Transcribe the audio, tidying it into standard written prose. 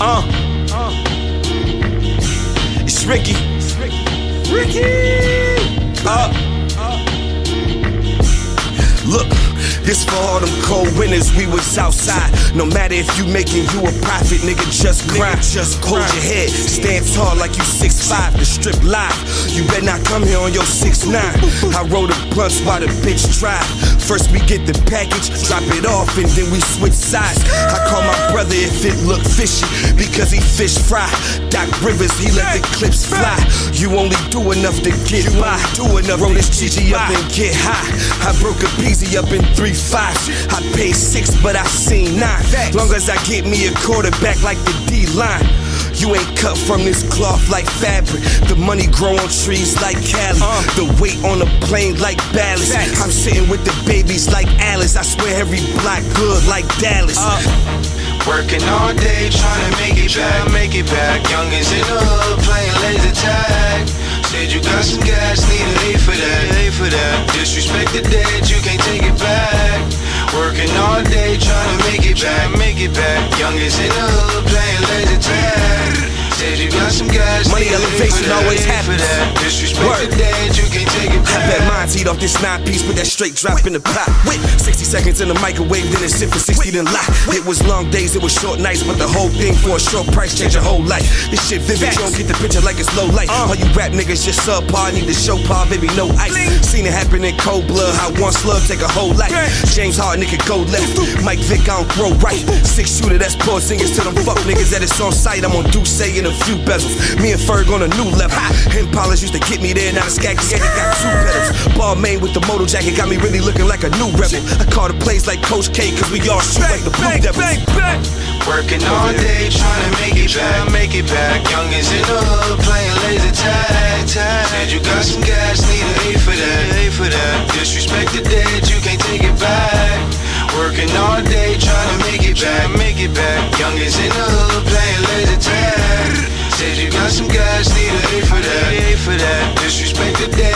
It's Ricky. Look, this for all them cold winters we was outside. No matter if you making you a profit, nigga, just grind. Hold your head, stand tall like you 6'5", the strip live. You better not come here on your 6'9". I roll the blunts while the bitch drive. First we get the package, drop it off, and then we switch sides. I call my brother if it look fishy, because he fish fry. Doc Rivers, he let the clips fly. You only do enough to get by. Roll this GG up and get high. I broke a peasy up in 3-5s. I paid 6, but I seen 9. Long as I get me a quarterback like the D-line. You ain't cut from this cloth like fabric. The money grow on trees like Cali. The weight on a plane like ballast. I'm sitting with the babies like Alice. I swear every block good like Dallas. Working all day trying to make it back. Youngins in the hood playing laser tag. Said you got some gas, need an A for that. Disrespect the dead, you can't take it back. Working all day trying to make it back. Youngins in the hood playing laser tag. Said you got some gas, money elevation always happens. Disrespect the dead, you can't take it back. I bet mine's eat off this 9-piece with that straight drop in the pot. 60 seconds in the microwave, then it's sit for 60, then lock. It was long days, it was short nights, but the whole thing for a short price changed your whole life. This shit vivid, you don't get the picture like it's low light. All you rap niggas just subpar, need to show par, baby, no ice. Seen it happen in cold blood, how one slug take a whole life. James Harden, nigga, go left. Mike Vick, I don't throw right. 6 shooter, that's poor singers to them fuck niggas that it's on sight. I'm on Duce in a few bezels. Me and Ferg on a new level. Impalas used to get me there, now the Skag Jacket got 2 pedals. Balmain with the moto jacket got me really looking like a new rebel. I call the plays like Coach K, cause we all shoot like the Blue Devils. Working all day trying to make it back. Youngins in the hood playing laser tag. Said you got some gas, need an A for that. Disrespect the dead, you can't take it back. Working all day trying to make it back. Youngins in the hood playing laser tag. Said you got some gas, need an A for that. Disrespect the dead.